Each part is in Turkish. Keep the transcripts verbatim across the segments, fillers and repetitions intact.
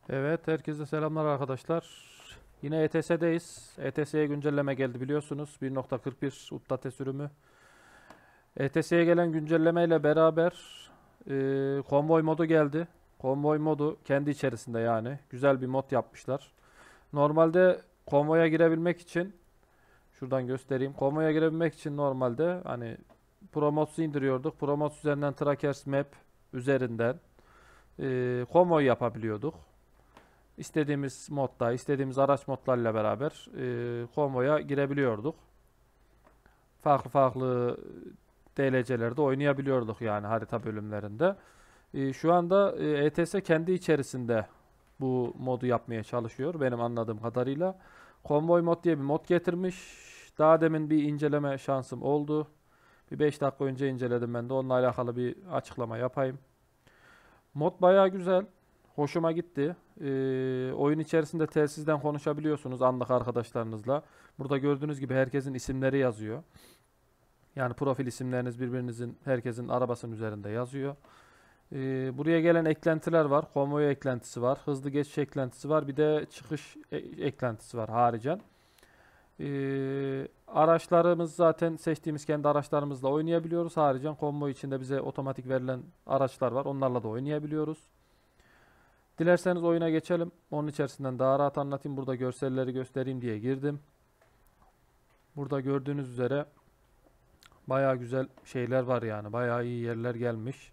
Evet, herkese selamlar arkadaşlar. Yine E T S'deyiz. E T S'ye güncelleme geldi biliyorsunuz. bir nokta kırk bir Udate sürümü. E T S'ye gelen güncelleme ile beraber e, konvoy modu geldi. Konvoy modu kendi içerisinde yani. Güzel bir mod yapmışlar. Normalde konvoya girebilmek için, şuradan göstereyim. Konvoya girebilmek için normalde hani Promods'u indiriyorduk. Promods üzerinden Trackers Map üzerinden e, konvoy yapabiliyorduk. İstediğimiz modda, istediğimiz araç modlarıyla beraber e, konvoya girebiliyorduk. Farklı farklı D L C'lerde oynayabiliyorduk yani harita bölümlerinde. E, şu anda e, E T S kendi içerisinde bu modu yapmaya çalışıyor benim anladığım kadarıyla. Konvoy mod diye bir mod getirmiş. Daha demin bir inceleme şansım oldu. Bir beş dakika önce inceledim ben de. Onunla alakalı bir açıklama yapayım. Mod bayağı güzel. Hoşuma gitti. Ee, oyun içerisinde telsizden konuşabiliyorsunuz anlık arkadaşlarınızla. Burada gördüğünüz gibi herkesin isimleri yazıyor. Yani profil isimleriniz birbirinizin, herkesin arabasının üzerinde yazıyor. Ee, buraya gelen eklentiler var. Konvoy eklentisi var. Hızlı geçiş eklentisi var. Bir de çıkış e- eklentisi var haricen. Ee, araçlarımız zaten seçtiğimiz kendi araçlarımızla oynayabiliyoruz. Haricen konvoy içinde bize otomatik verilen araçlar var. Onlarla da oynayabiliyoruz. Dilerseniz oyuna geçelim. Onun içerisinden daha rahat anlatayım. Burada görselleri göstereyim diye girdim. Burada gördüğünüz üzere bayağı güzel şeyler var yani. Bayağı iyi yerler gelmiş.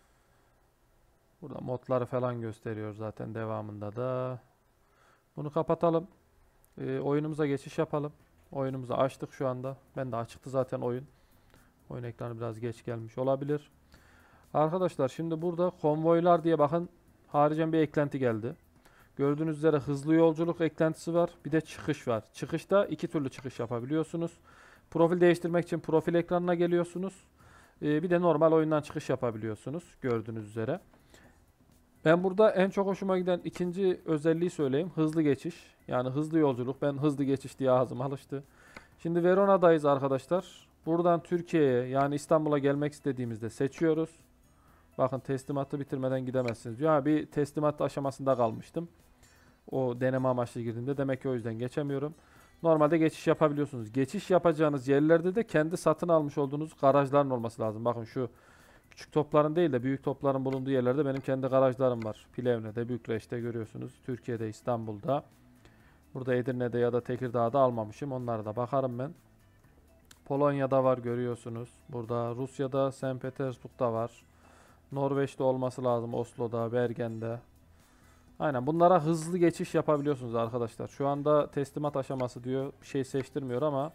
Burada modları falan gösteriyor zaten devamında da. Bunu kapatalım. Ee, oyunumuza geçiş yapalım. Oyunumuzu açtık şu anda. Ben de açıktı zaten oyun. Oyun ekranı biraz geç gelmiş olabilir. Arkadaşlar şimdi burada konvoylar diye bakın haricen bir eklenti geldi. Gördüğünüz üzere hızlı yolculuk eklentisi var. Bir de çıkış var. Çıkışta iki türlü çıkış yapabiliyorsunuz. Profil değiştirmek için profil ekranına geliyorsunuz. Ee, bir de normal oyundan çıkış yapabiliyorsunuz. Gördüğünüz üzere. Ben burada en çok hoşuma giden ikinci özelliği söyleyeyim. Hızlı geçiş. Yani hızlı yolculuk. Ben hızlı geçiş diye ağzım alıştı. Şimdi Verona'dayız arkadaşlar. Buradan Türkiye'ye yani İstanbul'a gelmek istediğimizde seçiyoruz. Bakın teslimatı bitirmeden gidemezsiniz diyor. Ha, bir teslimat aşamasında kalmıştım. O deneme amaçlı girdiğimde. Demek ki o yüzden geçemiyorum. Normalde geçiş yapabiliyorsunuz. Geçiş yapacağınız yerlerde de kendi satın almış olduğunuz garajların olması lazım. Bakın şu küçük topların değil de büyük topların bulunduğu yerlerde benim kendi garajlarım var. Plevne'de, Bükreş'te görüyorsunuz. Türkiye'de, İstanbul'da. Burada Edirne'de ya da Tekirdağ'da almamışım. Onlara da bakarım ben. Polonya'da var görüyorsunuz. Burada Rusya'da, Saint Petersburg'da var. Norveç'te olması lazım. Oslo'da, Bergen'de. Aynen bunlara hızlı geçiş yapabiliyorsunuz arkadaşlar. Şu anda teslimat aşaması diyor. Bir şey seçtirmiyor ama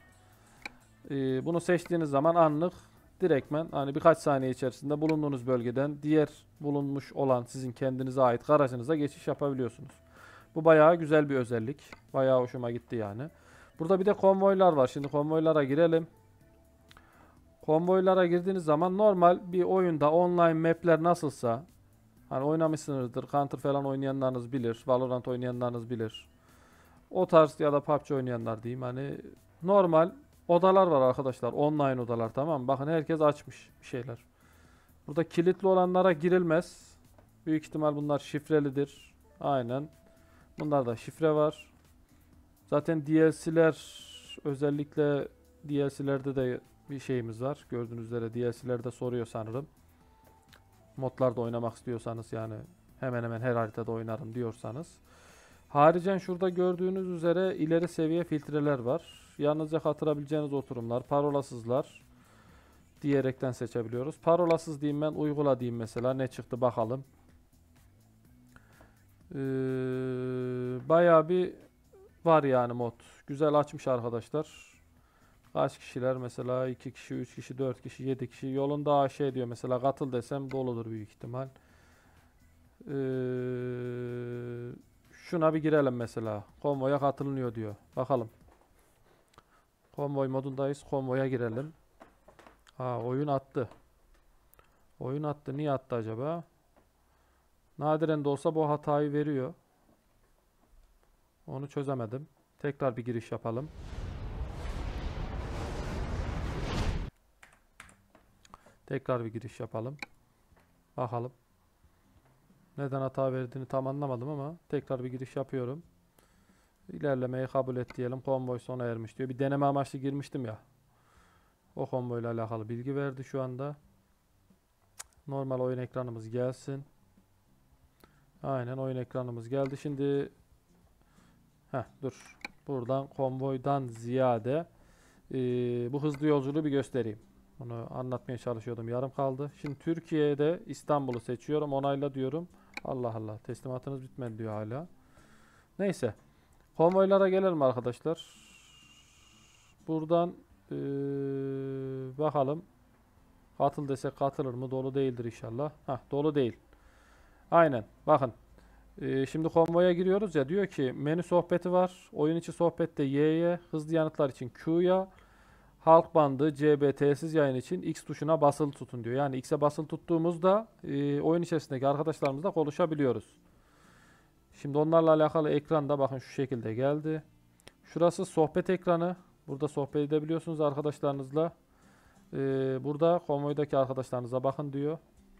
e, bunu seçtiğiniz zaman anlık direktmen hani birkaç saniye içerisinde bulunduğunuz bölgeden diğer bulunmuş olan sizin kendinize ait garajınıza geçiş yapabiliyorsunuz. Bu bayağı güzel bir özellik. Bayağı hoşuma gitti yani. Burada bir de konvoylar var. Şimdi konvoylara girelim. Konvoylara girdiğiniz zaman normal bir oyunda online map'ler nasılsa hani oynamışsınızdır. Counter falan oynayanlarınız bilir. Valorant oynayanlarınız bilir. O tarz ya da P U B G oynayanlar diyeyim. Hani normal odalar var arkadaşlar. Online odalar tamam mı? Bakın herkes açmış bir şeyler. Burada kilitli olanlara girilmez. Büyük ihtimal bunlar şifrelidir. Aynen. Bunlarda şifre var. Zaten D L C'ler özellikle D L C'lerde de bir şeyimiz var. Gördüğünüz üzere D L C'lerde soruyor sanırım. Modlarda oynamak istiyorsanız yani hemen hemen her haritada oynarım diyorsanız. Haricen şurada gördüğünüz üzere ileri seviye filtreler var. Yalnızca katılabileceğiniz oturumlar, parolasızlar diyerekten seçebiliyoruz. Parolasız diyeyim ben, uygula diyeyim mesela. Ne çıktı bakalım. Ee, bayağı bir var yani mod. Güzel açmış arkadaşlar. Kaç kişiler mesela iki kişi, üç kişi, dört kişi, yedi kişi yolunda A Ş diyor mesela katıl desem doludur büyük ihtimal. Ee, şuna bir girelim mesela. Konvoya katılınıyor diyor. Bakalım. Konvoy modundayız. Konvoya girelim. Ha oyun attı. Oyun attı. Niye attı acaba? Nadiren de olsa bu hatayı veriyor. Onu çözemedim. Tekrar bir giriş yapalım. Tekrar bir giriş yapalım. Bakalım. Neden hata verdiğini tam anlamadım ama tekrar bir giriş yapıyorum. İlerlemeyi kabul et diyelim. Konvoy sona ermiş diyor. Bir deneme amaçlı girmiştim ya. O konvoyla alakalı bilgi verdi şu anda. Normal oyun ekranımız gelsin. Aynen oyun ekranımız geldi. Şimdi heh, dur. Buradan konvoydan ziyade e, bu hızlı yolculuğu bir göstereyim. Bunu anlatmaya çalışıyordum. Yarım kaldı. Şimdi Türkiye'de İstanbul'u seçiyorum. Onayla diyorum. Allah Allah. Teslimatınız bitmedi diyor hala. Neyse. Konvoylara gelelim arkadaşlar. Buradan e, bakalım. Katıl desek katılır mı? Dolu değildir inşallah. Hah, dolu değil. Aynen. Bakın. Ee, şimdi konvoya giriyoruz ya. Diyor ki menü sohbeti var. Oyun içi sohbette Y'ye. Hızlı yanıtlar için Q'ya. Halk bandı C B telsiz yayın için X tuşuna basılı tutun diyor. Yani X'e basılı tuttuğumuzda e, oyun içerisindeki arkadaşlarımızla konuşabiliyoruz. Şimdi onlarla alakalı ekranda bakın şu şekilde geldi. Şurası sohbet ekranı. Burada sohbet edebiliyorsunuz arkadaşlarınızla. Ee, burada konvoydaki arkadaşlarınıza bakın diyor.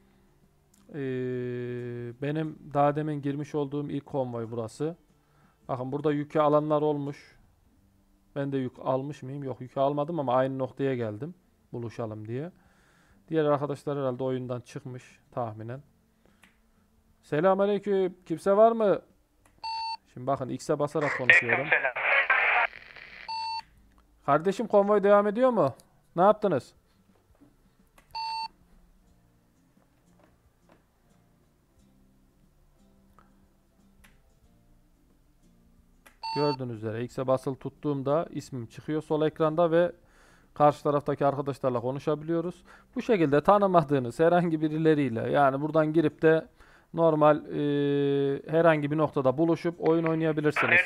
Ee, benim daha demin girmiş olduğum ilk konvoy burası. Bakın burada yükü alanlar olmuş. Ben de yük almış mıyım? Yok, yükü almadım ama aynı noktaya geldim. Buluşalım diye. Diğer arkadaşlar herhalde oyundan çıkmış tahminen. Selamünaleyküm. Kimse var mı? Şimdi bakın X'e basarak konuşuyorum. Kardeşim konvoy devam ediyor mu? Ne yaptınız? Gördüğünüz üzere X'e basılı tuttuğumda ismim çıkıyor sol ekranda ve karşı taraftaki arkadaşlarla konuşabiliyoruz. Bu şekilde tanımadığınız herhangi birileriyle yani buradan girip de normal e, herhangi bir noktada buluşup oyun oynayabilirsiniz.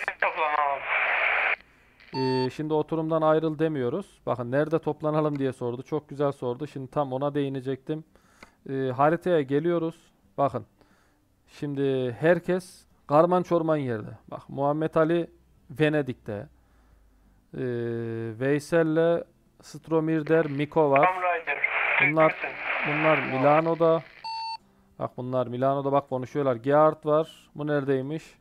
E, şimdi oturumdan ayrıl demiyoruz. Bakın nerede toplanalım diye sordu. Çok güzel sordu. Şimdi tam ona değinecektim. E, haritaya geliyoruz. Bakın. Şimdi herkes karman çorman yerde. Bak Muhammed Ali Venedik'te. Ee, Veysel'le Stromirder, Miko var. Bunlar bunlar Milano'da. Bak bunlar Milano'da bak konuşuyorlar. Gerard var. Bu neredeymiş?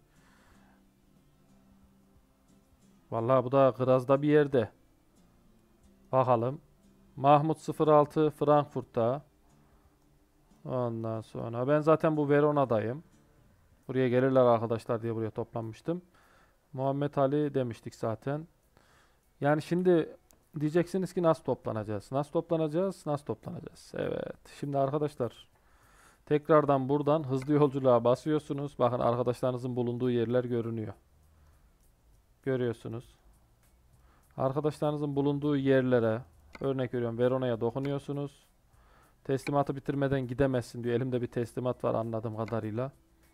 Vallahi bu da Graz'da bir yerde. Bakalım. Mahmut sıfır altı Frankfurt'ta. Ondan sonra ben zaten bu Verona'dayım. Buraya gelirler arkadaşlar diye buraya toplanmıştım. Muhammed Ali demiştik zaten. Yani şimdi diyeceksiniz ki nasıl toplanacağız? Nasıl toplanacağız? Nasıl toplanacağız? Evet. Şimdi arkadaşlar tekrardan buradan hızlı yolculuğa basıyorsunuz. Bakın arkadaşlarınızın bulunduğu yerler görünüyor. Görüyorsunuz. Arkadaşlarınızın bulunduğu yerlere örnek veriyorum Verona'ya dokunuyorsunuz. Teslimatı bitirmeden gidemezsin diyor. Elimde bir teslimat var anladığım kadarıyla.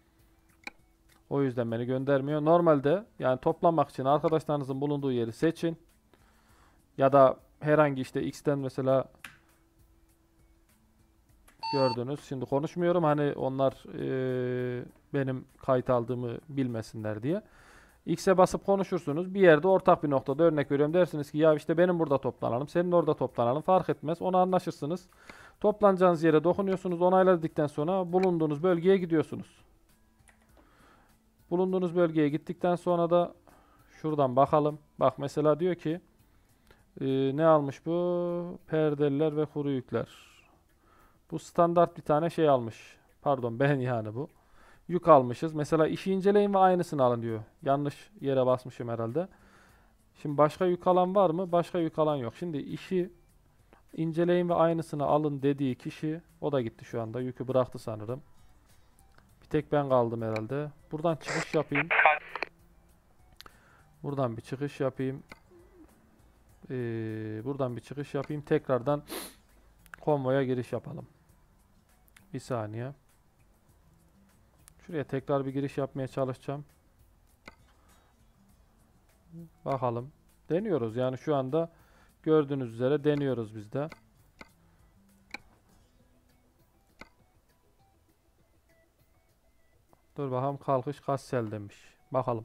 O yüzden beni göndermiyor. Normalde yani toplanmak için arkadaşlarınızın bulunduğu yeri seçin. Ya da herhangi işte X'ten mesela gördünüz. Şimdi konuşmuyorum hani onlar e, benim kayıt aldığımı bilmesinler diye. X'e basıp konuşursunuz. Bir yerde ortak bir noktada örnek veriyorum. Dersiniz ki ya işte benim burada toplanalım. Senin orada toplanalım. Fark etmez. Ona anlaşırsınız. Toplanacağınız yere dokunuyorsunuz. Onayladıktan sonra bulunduğunuz bölgeye gidiyorsunuz. Bulunduğunuz bölgeye gittikten sonra da şuradan bakalım. Bak mesela diyor ki e, ne almış bu? Perdeliler ve kuru yükler. Bu standart bir tane şey almış. Pardon ben yani bu. Yük almışız. Mesela işi inceleyin ve aynısını alın diyor. Yanlış yere basmışım herhalde. Şimdi başka yük alan var mı? Başka yük alan yok. Şimdi işi inceleyin ve aynısını alın dediği kişi o da gitti şu anda. Yükü bıraktı sanırım. Bir tek ben kaldım herhalde. Buradan çıkış yapayım. Buradan bir çıkış yapayım. Ee, buradan bir çıkış yapayım. Tekrardan konvoya giriş yapalım. Bir saniye. Şuraya tekrar bir giriş yapmaya çalışacağım. Bakalım. Deniyoruz. Yani şu anda gördüğünüz üzere deniyoruz biz de. Dur bakalım kalkış Kassel demiş. Bakalım.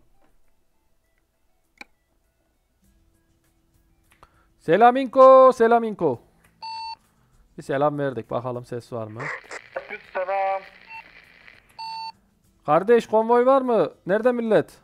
Selaminko, Selaminko. Bir selam verdik. Bakalım ses var mı? Selam. Kardeş konvoy var mı? Nerede millet?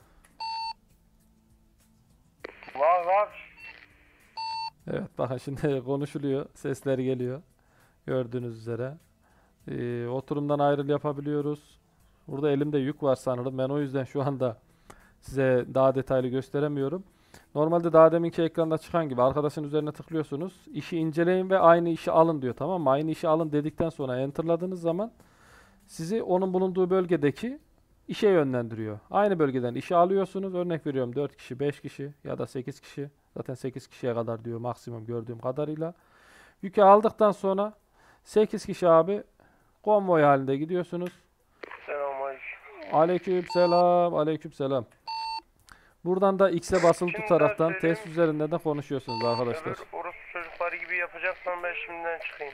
Var var. Evet bakın şimdi konuşuluyor. Sesler geliyor. Gördüğünüz üzere. Ee, oturumdan ayrıl yapabiliyoruz. Burada elimde yük var sanırım. Ben o yüzden şu anda size daha detaylı gösteremiyorum. Normalde daha deminki ekranda çıkan gibi arkadaşın üzerine tıklıyorsunuz. İşi inceleyin ve aynı işi alın diyor, tamam mı? Aynı işi alın dedikten sonra enterladığınız zaman sizi onun bulunduğu bölgedeki işe yönlendiriyor. Aynı bölgeden işi alıyorsunuz. Örnek veriyorum dört kişi, beş kişi ya da sekiz kişi. Zaten sekiz kişiye kadar diyor maksimum gördüğüm kadarıyla. Yükü aldıktan sonra sekiz kişi abi konvoy halinde gidiyorsunuz. Selamünaleyküm. Aleykümselam, aleykümselam. Buradan da X'e basılı Şimdi tutaraktan söyleyeyim. test üzerinden de konuşuyorsunuz arkadaşlar. Öbür orospu çocukları gibi yapacaksan ben şimdiden çıkayım.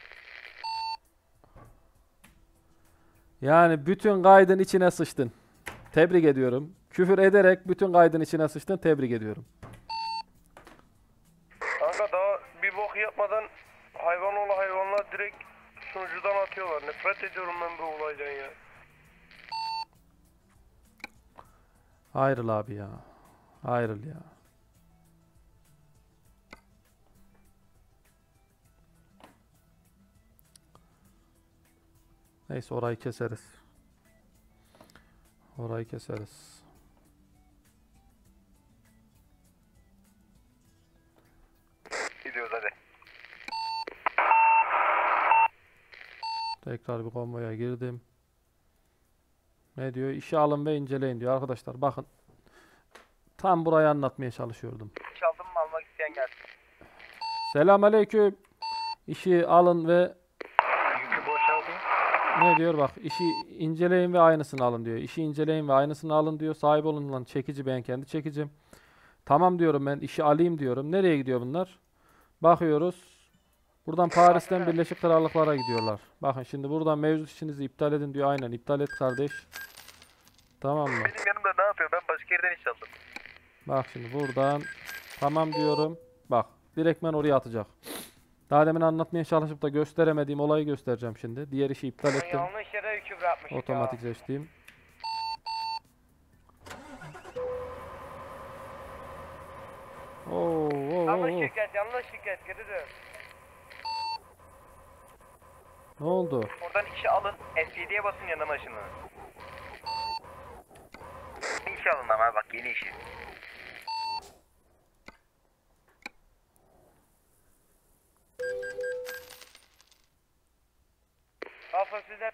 Yani bütün kaydın içine sıçtın. Tebrik ediyorum. Küfür ederek bütün kaydın içine sıçtın. Tebrik ediyorum. Kanka daha bir bok yapmadan hayvan oğlu hayvanlar direkt sunucudan atıyorlar. Nefret ediyorum ben bu olaydan ya. Ayrıl abi ya. Ayrıl ya. Neyse orayı keseriz. Orayı keseriz. Gidiyoruz hadi. Tekrar bir konvoya girdim. Ne diyor? İşe alın ve inceleyin diyor arkadaşlar. Bakın. Tam burayı anlatmaya çalışıyordum. Çaldım mı almak isteyen gelsin. Selamünaleyküm. İşi alın ve Yükü boşaldı. ne diyor bak, işi inceleyin ve aynısını alın diyor. İşi inceleyin ve aynısını alın diyor. Sahip olun lan çekici, ben kendi çekicim. Tamam diyorum, ben işi alayım diyorum. Nereye gidiyor bunlar? Bakıyoruz. Buradan Paris'ten Birleşik Krallıklara gidiyorlar. Bakın şimdi buradan mevcut işinizi iptal edin diyor. Aynen iptal et kardeş. Tamam mı? Benim yanımda ne yapıyor? Ben başka yerden iş aldım. Bak şimdi buradan tamam diyorum. Bak direktmen oraya atacak. Daha demin anlatmaya çalışıp da gösteremediğim olayı göstereceğim şimdi. Diğer işi iptal ettim. Yanlış yere yükü bırakmışım Otomatik seçtiğim. Oo, oo, oo, oo. şirket, yanlış şirket. Geri dön. Ne oldu? Oradan işi alın. F yediye basın yanına başını. İş alın ama bak yeni işi. Alfa sizden.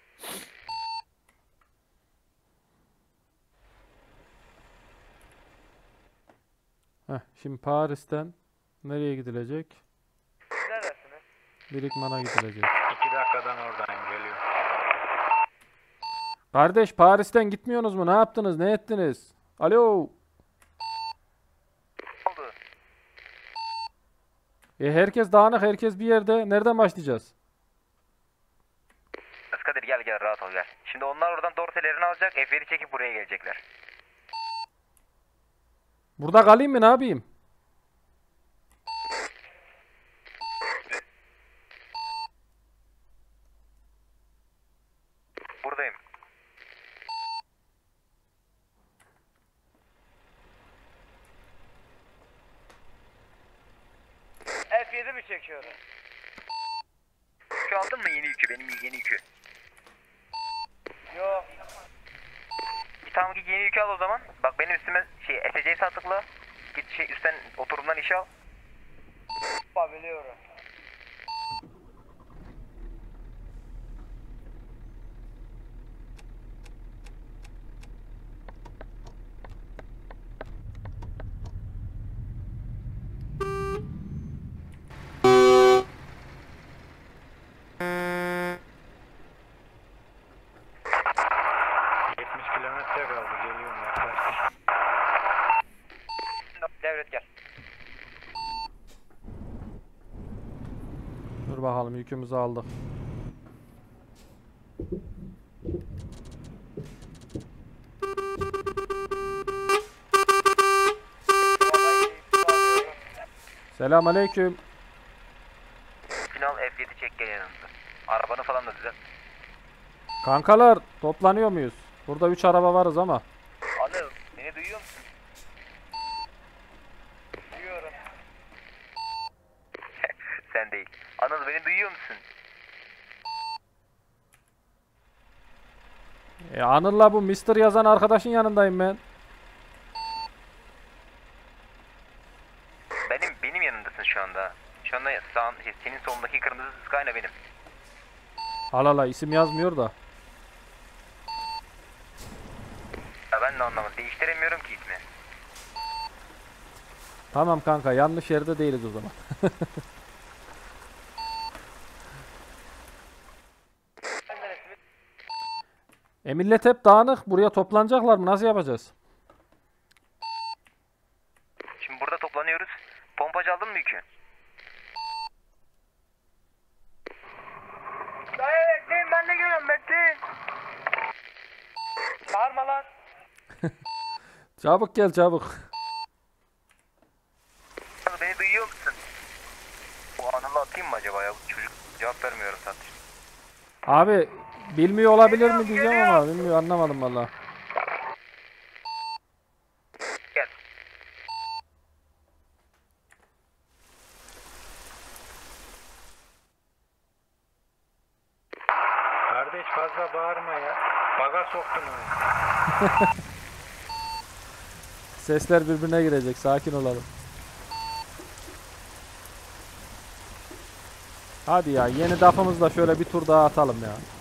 Heh, şimdi Paris'ten nereye gidilecek? Neredesiniz? Birikman'a gidilecek. İki dakikadan oradan geliyor. Kardeş Paris'ten gitmiyorsunuz mu? Ne yaptınız? Ne ettiniz? Alo. Oldu. E herkes dağınık, herkes bir yerde. Nereden başlayacağız? Kadir gel gel rahat ol gel. Şimdi onlar oradan dortelerini alacak. F yedi çekip buraya gelecekler. Burada kalayım mı? Ne yapayım? Buradayım. F yedi mi çekiyorum? Yükü aldın mı yeni yükü? Benim yeni yükü. Yok. Tamam git yeni yükü al o zaman. Bak benim üstüme şey S C'yi sattıkla. Git şey üstten oturumdan işe al. Biliyorum. yetmiş kilometre kaldı. Geliyorum yaklaşık. Devret gel. Dur bakalım, yükümüzü aldık. Selamünaleyküm. Final F yedi çek gel yanımıza. Arabanı falan da düzelt. Kankalar toplanıyor muyuz? Burada üç araba varız ama. Anıl beni duyuyor musun? Duyuyorum. Sen değil. Anıl beni duyuyor musun? E, Anıl'la bu mister yazan arkadaşın yanındayım ben. Benim benim yanındasın şu anda. Şu anda sağ, şey, senin solundaki kırmızı Skyna benim. Halala isim yazmıyor da. Ya ben de anlamadım. Değiştiremiyorum ki ismi. Tamam kanka, yanlış yerde değiliz o zaman. E millet hep dağınık. Buraya toplanacaklar mı? Nasıl yapacağız? Şimdi burada toplanıyoruz. Pompacı aldın mı yükü? Dayı bekleyin, ben de geliyorum, bekleyin. Bağırma lan. Çabuk gel çabuk. Beni duyuyor musun? Bu Anıl'ı atayım mı acaba ya? Bu çocuk cevap vermiyor satış. Abi bilmiyor olabilir mi Geliyorum, diyeceğim geliyorum. ama bilmiyor, anlamadım valla. Gel. Kardeş fazla bağırma ya. Baga soktun onu. Sesler birbirine girecek, sakin olalım. Hadi ya, yeni dafımızla şöyle bir tur daha atalım ya.